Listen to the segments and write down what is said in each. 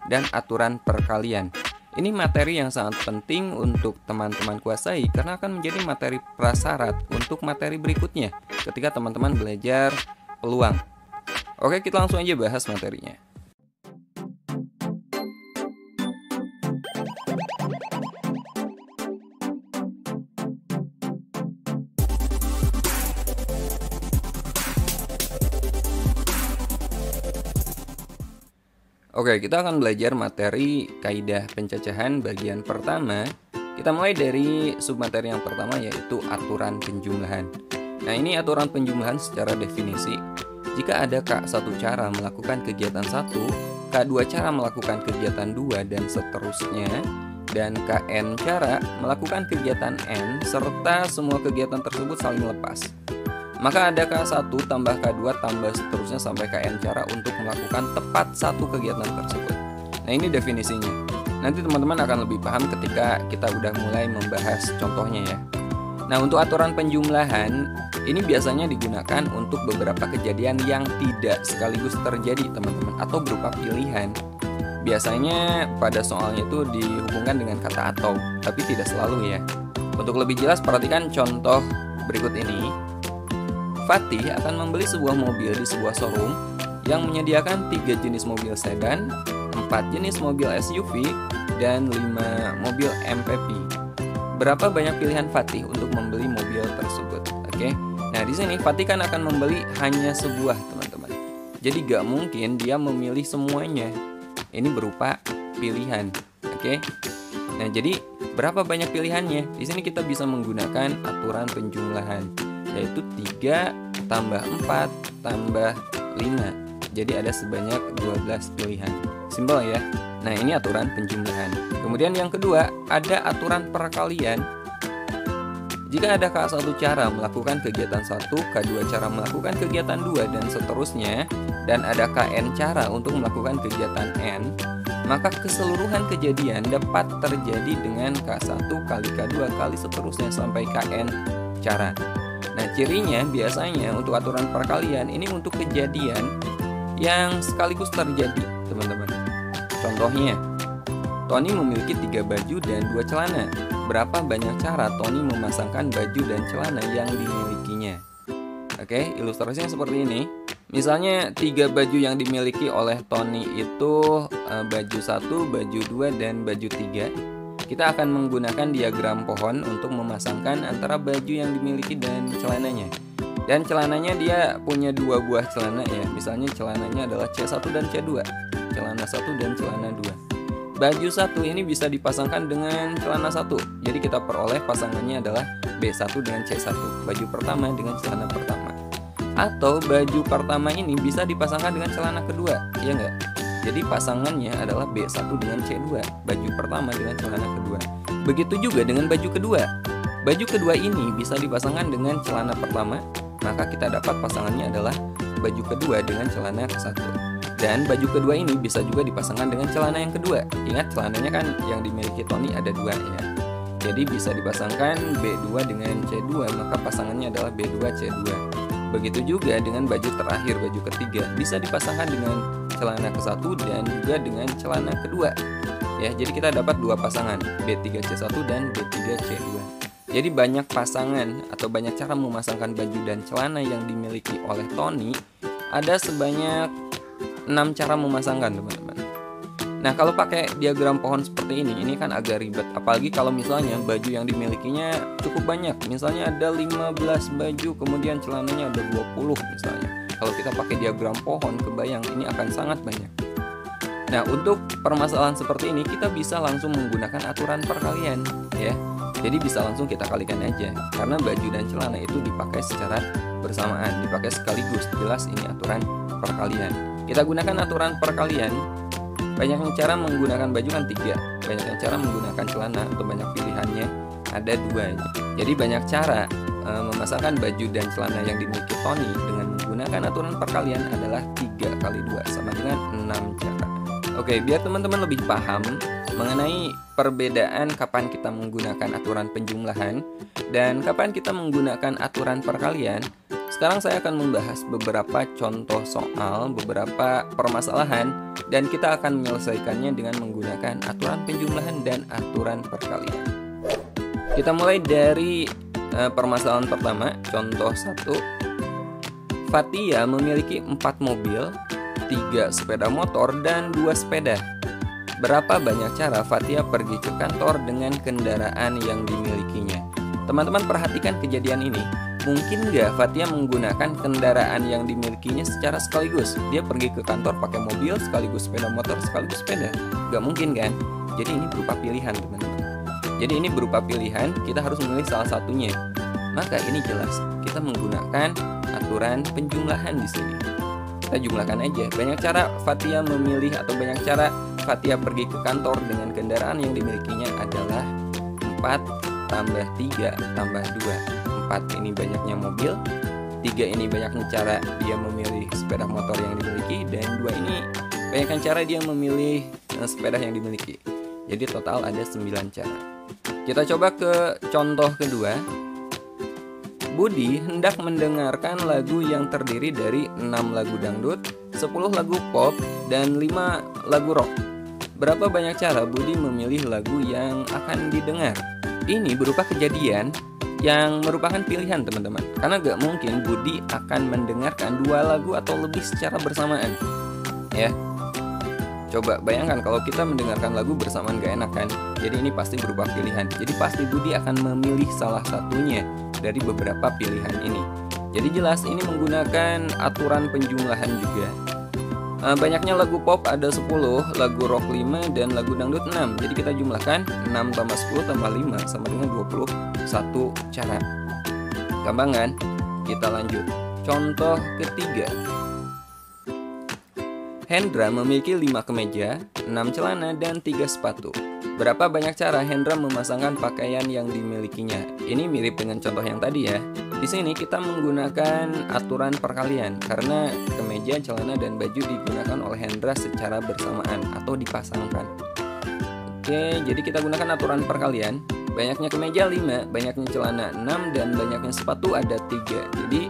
dan aturan perkalian. Ini materi yang sangat penting untuk teman-teman kuasai karena akan menjadi materi prasyarat untuk materi berikutnya ketika teman-teman belajar peluang. Oke, kita langsung aja bahas materinya. Oke, kita akan belajar materi kaidah pencacahan bagian pertama. Kita mulai dari submateri yang pertama, yaitu aturan penjumlahan. Nah, ini aturan penjumlahan secara definisi. Jika ada K1 cara melakukan kegiatan 1, K2 cara melakukan kegiatan 2, dan seterusnya, dan Kn cara melakukan kegiatan N, serta semua kegiatan tersebut saling lepas, maka ada K1 tambah K2 tambah seterusnya sampai Kn cara untuk melakukan tepat satu kegiatan tersebut. Nah, ini definisinya. Nanti teman-teman akan lebih paham ketika kita udah mulai membahas contohnya ya. Nah, untuk aturan penjumlahan, ini biasanya digunakan untuk beberapa kejadian yang tidak sekaligus terjadi teman-teman, atau berupa pilihan. Biasanya pada soalnya itu dihubungkan dengan kata atau, tapi tidak selalu ya. Untuk lebih jelas, perhatikan contoh berikut ini. Fatih akan membeli sebuah mobil di sebuah showroom yang menyediakan 3 jenis mobil sedan, 4 jenis mobil SUV, dan 5 mobil MPV. Berapa banyak pilihan Fatih untuk membeli mobil tersebut? Oke. Nah, di sini Fatih kan akan membeli hanya sebuah, teman-teman. Jadi gak mungkin dia memilih semuanya. Ini berupa pilihan. Oke. Nah, jadi berapa banyak pilihannya? Di sini kita bisa menggunakan aturan penjumlahan, yaitu 3 tambah 4 tambah 5. Jadi ada sebanyak 12 pilihan. Simpel ya. Nah, ini aturan penjumlahan. Kemudian yang kedua, ada aturan perkalian. Jika ada K1 cara melakukan kegiatan 1, K2 cara melakukan kegiatan 2, dan seterusnya, dan ada Kn cara untuk melakukan kegiatan N, maka keseluruhan kejadian dapat terjadi dengan K1 kali K2 kali seterusnya sampai Kn cara. Nah, cirinya biasanya untuk aturan perkalian ini untuk kejadian yang sekaligus terjadi, teman-teman. Contohnya, Tony memiliki 3 baju dan 2 celana. Berapa banyak cara Tony memasangkan baju dan celana yang dimilikinya? Oke, ilustrasinya seperti ini. Misalnya 3 baju yang dimiliki oleh Tony itu baju 1, baju 2, dan baju 3. Kita akan menggunakan diagram pohon untuk memasangkan antara baju yang dimiliki dan celananya. Dan celananya dia punya 2 buah celana ya. Misalnya celananya adalah C1 dan C2. Celana 1 dan celana 2. Baju 1 ini bisa dipasangkan dengan celana 1. Jadi kita peroleh pasangannya adalah B1 dengan C1. Baju pertama dengan celana pertama. Atau baju pertama ini bisa dipasangkan dengan celana kedua, ya enggak? Jadi pasangannya adalah B1 dengan C2, baju pertama dengan celana kedua. Begitu juga dengan baju kedua. Baju kedua ini bisa dipasangkan dengan celana pertama, maka kita dapat pasangannya adalah baju kedua dengan celana ke-1. Dan baju kedua ini bisa juga dipasangkan dengan celana yang kedua. Ingat, celananya kan yang dimiliki Tony ada 2 ya. Jadi bisa dipasangkan B2 dengan C2, maka pasangannya adalah B2 C2. Begitu juga dengan baju terakhir, baju ketiga, bisa dipasangkan dengan celana ke-1 dan juga dengan celana kedua. Ya, jadi kita dapat 2 pasangan, B3C1 dan B3C2. Jadi banyak pasangan atau banyak cara memasangkan baju dan celana yang dimiliki oleh Tony. Ada sebanyak 6 cara memasangkan, teman-teman. Nah, kalau pakai diagram pohon seperti ini kan agak ribet. Apalagi kalau misalnya baju yang dimilikinya cukup banyak. Misalnya ada 15 baju, kemudian celananya ada 20 misalnya. Kalau kita pakai diagram pohon, kebayang ini akan sangat banyak. Nah, untuk permasalahan seperti ini kita bisa langsung menggunakan aturan perkalian ya. Jadi bisa langsung kita kalikan aja, karena baju dan celana itu dipakai secara bersamaan, dipakai sekaligus. Jelas ini aturan perkalian. Kita gunakan aturan perkalian. Banyak cara menggunakan baju kan 3, banyak cara menggunakan celana atau banyak pilihannya ada 2. Jadi banyak cara memasangkan baju dan celana yang dimiliki Tony dengan menggunakan aturan perkalian adalah 3 kali 2 sama dengan 6 cara. Oke, biar teman-teman lebih paham mengenai perbedaan kapan kita menggunakan aturan penjumlahan dan kapan kita menggunakan aturan perkalian, Sekarang saya akan membahas beberapa contoh soal, beberapa permasalahan, dan kita akan menyelesaikannya dengan menggunakan aturan penjumlahan dan aturan perkalian. Kita mulai dari permasalahan pertama, contoh 1. Fatia memiliki 4 mobil, 3 sepeda motor, dan 2 sepeda. Berapa banyak cara Fatia pergi ke kantor dengan kendaraan yang dimilikinya? Teman-teman perhatikan kejadian ini. Mungkin nggak Fatia menggunakan kendaraan yang dimilikinya secara sekaligus? Dia pergi ke kantor pakai mobil, sekaligus sepeda motor, sekaligus sepeda. Nggak mungkin kan? Jadi ini berupa pilihan, teman-teman. Jadi ini berupa pilihan, kita harus memilih salah satunya. Maka ini jelas, kita menggunakan aturan penjumlahan di sini. Kita jumlahkan aja. Banyak cara Fatia memilih atau banyak cara Fatia pergi ke kantor dengan kendaraan yang dimilikinya adalah 4 tambah 3 tambah 2. 4 ini banyaknya mobil, 3 ini banyaknya cara dia memilih sepeda motor yang dimiliki, dan 2 ini banyaknya cara dia memilih sepeda yang dimiliki. Jadi total ada 9 cara. Kita coba ke contoh kedua. Budi hendak mendengarkan lagu yang terdiri dari 6 lagu dangdut, 10 lagu pop, dan 5 lagu rock. Berapa banyak cara Budi memilih lagu yang akan didengar? Ini berupa kejadian yang merupakan pilihan, teman-teman. Karena gak mungkin Budi akan mendengarkan 2 lagu atau lebih secara bersamaan. Ya, coba bayangkan kalau kita mendengarkan lagu bersamaan gak enak kan? Jadi ini pasti berupa pilihan. Jadi pasti Budi akan memilih salah satunya dari beberapa pilihan ini. Jadi jelas ini menggunakan aturan penjumlahan juga. Banyaknya lagu pop ada 10, lagu rock 5, dan lagu dangdut 6. Jadi kita jumlahkan 6 tambah 10 tambah 5 sama dengan 21 cara. Gampang kan? Kita lanjut. Contoh ketiga. Hendra memiliki 5 kemeja, 6 celana, dan 3 sepatu. Berapa banyak cara Hendra memasangkan pakaian yang dimilikinya? Ini mirip dengan contoh yang tadi ya. Di sini kita menggunakan aturan perkalian karena kemeja, celana, dan baju digunakan oleh Hendra secara bersamaan atau dipasangkan. Oke, jadi kita gunakan aturan perkalian. Banyaknya kemeja 5, banyaknya celana 6, dan banyaknya sepatu ada 3. Jadi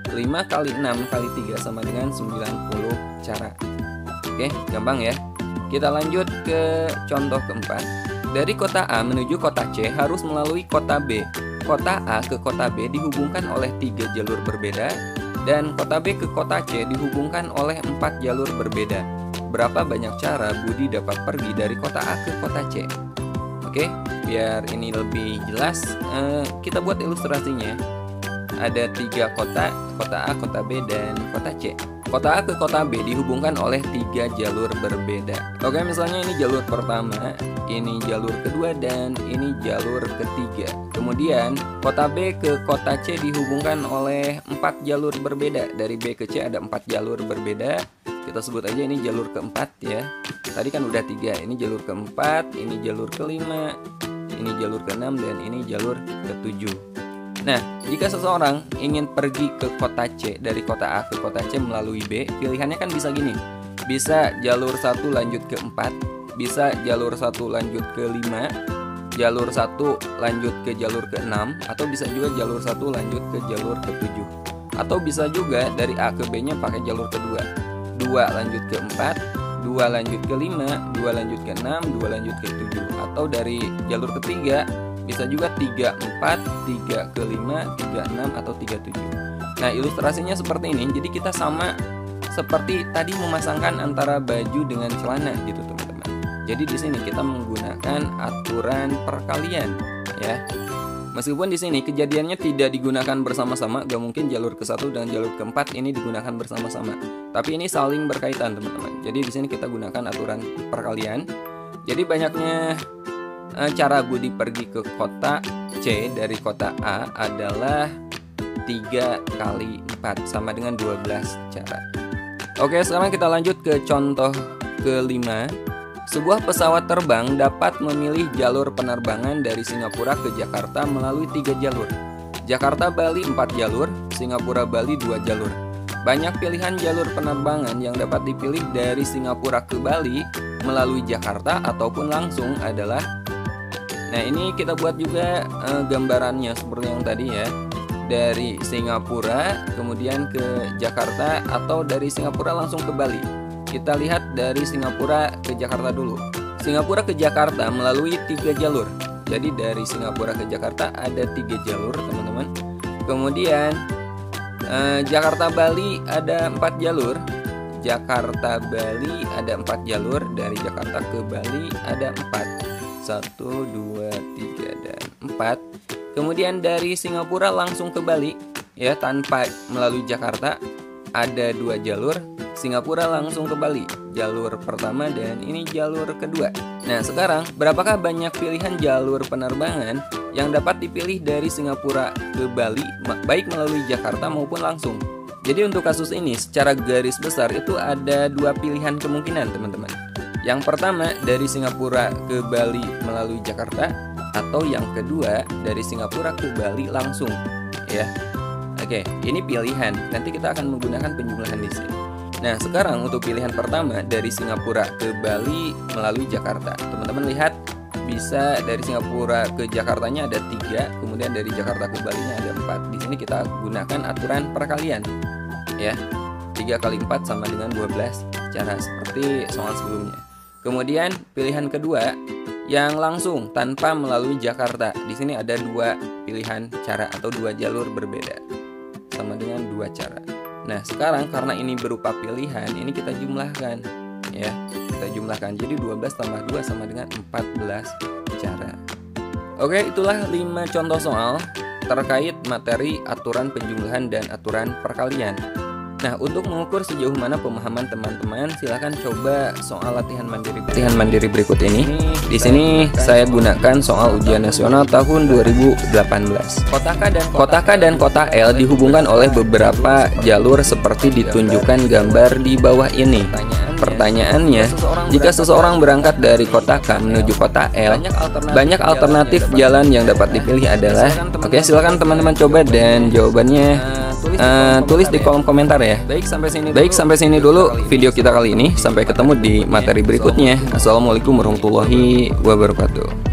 5 kali 6 kali 3 sama dengan 90 cara. Oke, gampang ya. Kita lanjut ke contoh keempat. Dari kota A menuju kota C harus melalui kota B. Kota A ke kota B dihubungkan oleh 3 jalur berbeda, dan kota B ke kota C dihubungkan oleh 4 jalur berbeda. Berapa banyak cara Budi dapat pergi dari kota A ke kota C? Oke, biar ini lebih jelas, kita buat ilustrasinya. Ada 3 kota A, kota B, dan kota C. Kota A ke kota B dihubungkan oleh 3 jalur berbeda. Oke, misalnya ini jalur pertama, ini jalur kedua, dan ini jalur ketiga. Kemudian kota B ke kota C dihubungkan oleh 4 jalur berbeda. Dari B ke C ada 4 jalur berbeda. Kita sebut aja ini jalur keempat ya. Tadi kan udah 3, ini jalur keempat, ini jalur kelima, ini jalur keenam, dan ini jalur ketujuh. Nah, jika seseorang ingin pergi ke kota C dari kota A ke kota C melalui B, pilihannya kan bisa gini. Bisa jalur 1 lanjut ke 4, bisa jalur 1 lanjut ke 5, jalur 1 lanjut ke jalur ke 6, atau bisa juga jalur 1 lanjut ke jalur ke 7. Atau bisa juga dari A ke B-nya pakai jalur kedua. 2 lanjut ke 4, 2 lanjut ke 5, 2 lanjut ke 6, 2 lanjut ke 7. Atau dari jalur ketiga bisa juga 3, 4, 3 ke 5, 3, 6, atau 3, 7. Nah, ilustrasinya seperti ini. Jadi kita sama seperti tadi memasangkan antara baju dengan celana gitu, teman-teman. Jadi di sini kita menggunakan aturan perkalian ya. Meskipun di sini kejadiannya tidak digunakan bersama-sama, gak mungkin jalur ke-1 dan jalur ke-4 ini digunakan bersama-sama. Tapi ini saling berkaitan, teman-teman. Jadi di sini kita gunakan aturan perkalian. Jadi banyaknya cara Budi pergi ke kota C dari kota A adalah 3 kali 4 sama dengan 12 cara. Oke, sekarang kita lanjut ke contoh kelima. Sebuah pesawat terbang dapat memilih jalur penerbangan dari Singapura ke Jakarta melalui 3 jalur. Jakarta Bali 4 jalur, Singapura Bali 2 jalur. Banyak pilihan jalur penerbangan yang dapat dipilih dari Singapura ke Bali melalui Jakarta ataupun langsung adalah. Nah, ini kita buat juga gambarannya seperti yang tadi ya. dari Singapura kemudian ke Jakarta atau dari Singapura langsung ke Bali. Kita lihat dari Singapura ke Jakarta dulu. Singapura ke Jakarta melalui 3 jalur. Jadi dari Singapura ke Jakarta ada 3 jalur, teman-teman. Kemudian Jakarta Bali ada 4 jalur. Jakarta Bali ada 4 jalur. Dari Jakarta ke Bali ada 4. 1, 2, 3 dan 4. Kemudian dari Singapura langsung ke Bali ya, tanpa melalui Jakarta ada 2 jalur. Singapura langsung ke Bali, jalur pertama dan ini jalur kedua. Nah sekarang berapakah banyak pilihan jalur penerbangan yang dapat dipilih dari Singapura ke Bali, baik melalui Jakarta maupun langsung? Jadi untuk kasus ini secara garis besar itu ada 2 pilihan kemungkinan, teman-teman. Yang pertama dari Singapura ke Bali melalui Jakarta, atau yang kedua dari Singapura ke Bali langsung ya. Oke, ini pilihan. Nanti kita akan menggunakan penjumlahan di sini. Nah, sekarang untuk pilihan pertama dari Singapura ke Bali melalui Jakarta. Teman-teman lihat, bisa dari Singapura ke Jakartanya ada 3, kemudian dari Jakarta ke Balinya ada 4. Di sini kita gunakan aturan perkalian ya. 3 kali 4 sama dengan 12, cara seperti soal sebelumnya. Kemudian pilihan kedua yang langsung tanpa melalui Jakarta. Di sini ada 2 pilihan cara atau 2 jalur berbeda. Sama dengan 2 cara. Nah, sekarang karena ini berupa pilihan, ini kita jumlahkan ya. Kita jumlahkan. Jadi 12 tambah 2 sama dengan 14 cara. Oke, itulah 5 contoh soal terkait materi aturan penjumlahan dan aturan perkalian. Nah, untuk mengukur sejauh mana pemahaman teman-teman, silahkan coba soal latihan mandiri berikut ini. Di sini saya gunakan soal ujian nasional tahun 2018. Kota K dan kota L dihubungkan oleh beberapa jalur seperti ditunjukkan gambar di bawah ini. Pertanyaannya, jika seseorang berangkat dari kota K menuju kota L, banyak alternatif jalan yang dapat dipilih adalah. Oke, silakan teman-teman coba dan jawabannya tulis di kolom komentar ya. Baik, sampai sini dulu video kita kali ini. Sampai ketemu di materi berikutnya. Assalamualaikum warahmatullahi wabarakatuh.